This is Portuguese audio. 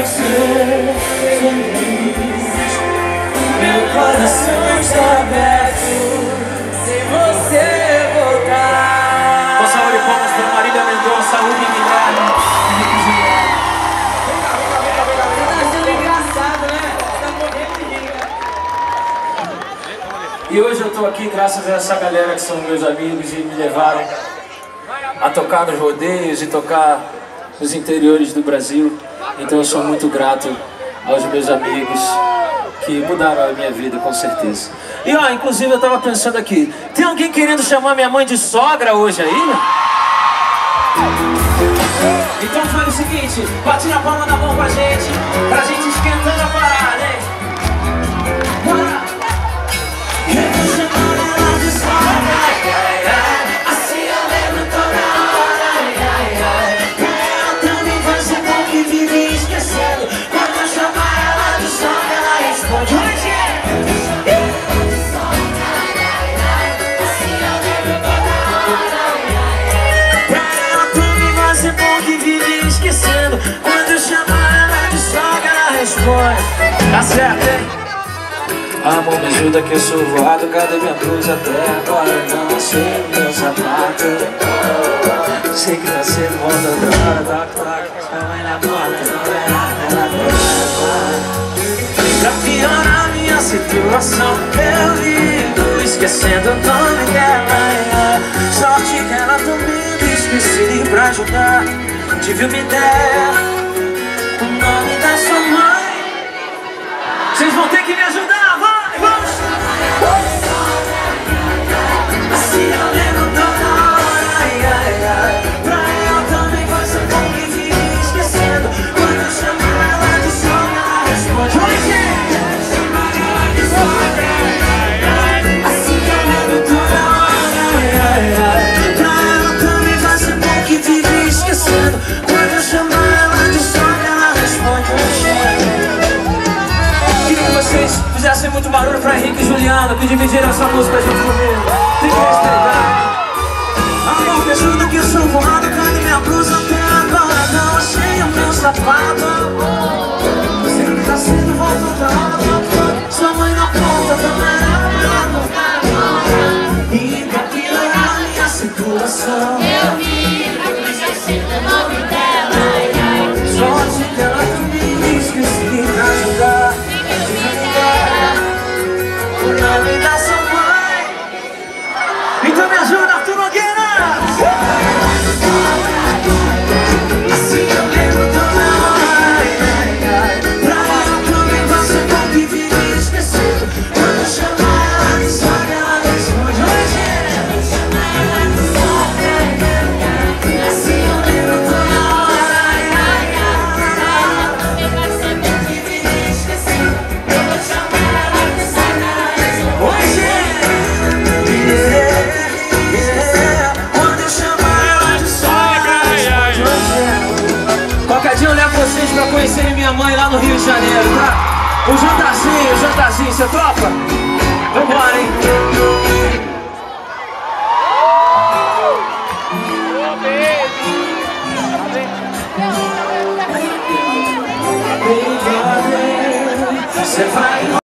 ser feliz. Meu coração está aberto se você voltar. Uma salva de palmas para Marília Mendonça, Rubem Guilherme. Você tá sendo engraçado, né? Você tá morrendo de rir. E hoje eu tô aqui graças a essa galera que são meus amigos e me levaram a tocar nos rodeios e tocar nos interiores do Brasil. Então eu sou muito grato aos meus amigos que mudaram a minha vida, com certeza. E ó, inclusive eu tava pensando aqui, tem alguém querendo chamar minha mãe de sogra hoje aí? Então faz o seguinte, bate na palma da mão com a gente, pra gente esquentando a parada, hein? Bora! Quero chamar ela de sogra, assim eu lembro toda hora, pra ela também vai ser bom que vive esquecendo. Quando eu chamar ela de sogra, ela responde hoje. Quando eu chamar ela de sogra, ela responde. Tá certo, hein? Amor, me ajuda que eu sou voado. Cadê minha blusa até agora? Não achei meu sapato. Sei que tá sendo volta da hora. Toque, toque, sua mãe na porta. Não é nada, ela pra piorar minha situação, eu vivo esquecendo o nome dela. Sorte que ela também me esqueci pra ajudar. Tive uma ideia, o nome da sua mãe. Vocês vão ter que me ajudar, vai, vamos! Assim eu lembro toda hora, pra ela também vai ser bom que vive esquecendo. Quando eu chamar ela de sogra, ela responde hoje. Assim eu lembro toda hora, pra ela também vai ser bom que vive esquecendo. Quando eu chamar ela de sogra, ela responde hoje. Queria que vocês fizessem muito barulho pra Henrique e Juliana, que dividiram essa música junto comigo. Tem que respeitar. Amor, me ajuda que eu sou voado. Cadê minha blusa até agora? Não achei o meu sapato. Sei que tá sendo volta da hora. Sua mãe na ponta da e pra piorar minha situação, Eu vivo esquecendo o nome dela. sorte que ela também me esqueci pra ajudar. O nome da sua mãe. Então me ajuda, Arthur Nogueira. Assim eu lembro toda hora, pra ela também vai ser bom que vive esquecendo. Quando eu chamar ela de sogra, ela responde hoje. Assim eu lembro toda hora, Também vai ser bom que vive esquecendo. Eu vou chamar ela de sogra, ela responde hoje. Quando eu chamar ela de sogra, ela responde hoje. Qualquer dia eu levo vocês pra conhecerem minha mãe lá no Rio de Janeiro, tá? O jantarzinho, você topa? Vambora, hein? Você vai